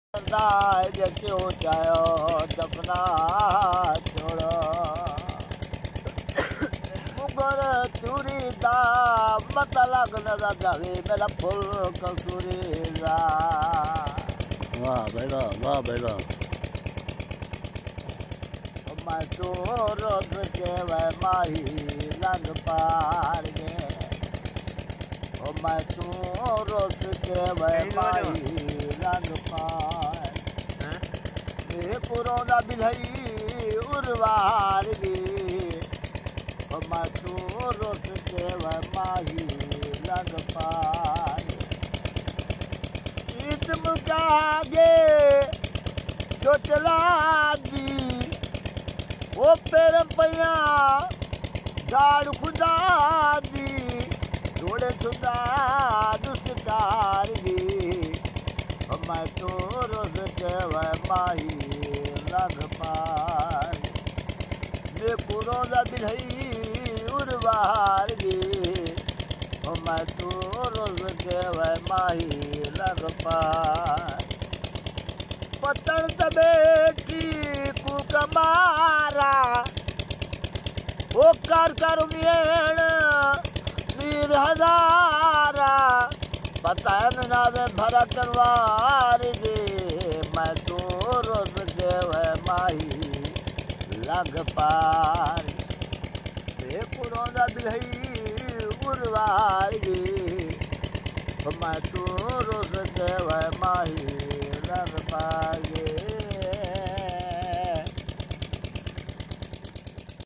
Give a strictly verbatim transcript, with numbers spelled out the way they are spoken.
क्यों चायो दफना छोड़ो मुगर चूरी दा मत लग नजर जावे मेरा फुल कसूरी दा। वाह बेटा वाह बेटा मैं तो रोज के वह माही रंग पार गे ओ मैं तो रोज के वह माही रंग पार ए पुरोना बिलई उर्वार गे ओ मैं तो रोज के वह माही रंग पार ईद मुकागे जो चला दी ओ पेर पैया झाड़ खुदा दी जोड़े खुदा दुष्कार गी मैं तो रोज के वह माही रंग पार मे पुरोना बिलई उर्वार गी मैं तो रोज के वह माही रंग पार पतन बेटी कुकमारा ओ कर कर मेण वीर हजारा पतन नाद भरा करवार गे मैं तो रोज के वह माही लग पार बे पुरोना बिलई उर्वार गे मैं तो रोज के वह माही लग पागे।